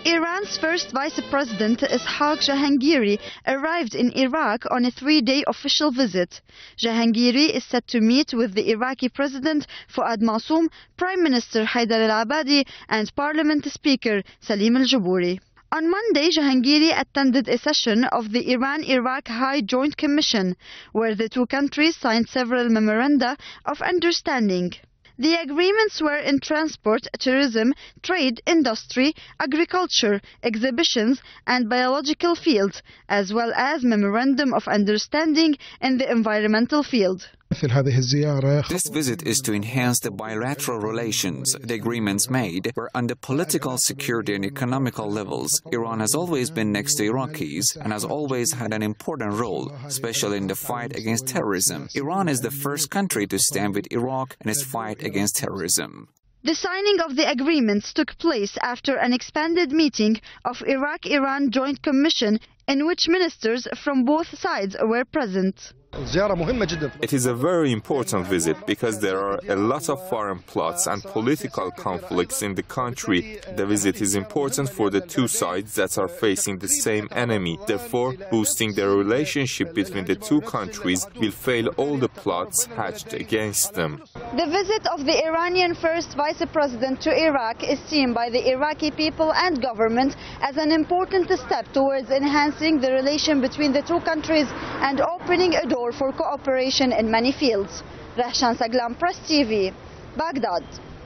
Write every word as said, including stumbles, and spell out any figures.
Iran's first vice president, Ishaq Jahangiri, arrived in Iraq on a three-day official visit. Jahangiri is set to meet with the Iraqi president Fuad Masum, Prime Minister Haider al-Abadi, and Parliament Speaker Salim al-Jubouri. On Monday, Jahangiri attended a session of the Iran-Iraq High Joint Commission, where the two countries signed several memoranda of understanding. The agreements were in transport, tourism, trade, industry, agriculture, exhibitions, and biological fields, as well as memorandum of understanding in the environmental field. This visit is to enhance the bilateral relations. The agreements made were on the political, security and economical levels. Iran has always been next to Iraqis and has always had an important role, especially in the fight against terrorism. Iran is the first country to stand with Iraq in its fight against terrorism. The signing of the agreements took place after an expanded meeting of Iraq-Iran Joint Commission in which ministers from both sides were present. It is a very important visit because there are a lot of foreign plots and political conflicts in the country. The visit is important for the two sides that are facing the same enemy. Therefore, boosting the relationship between the two countries will fail all the plots hatched against them. The visit of the Iranian first vice president to Iraq is seen by the Iraqi people and government as an important step towards enhancing the relation between the two countries and opening a door for cooperation in many fields. Rahshan Saglam, Press T V, Baghdad.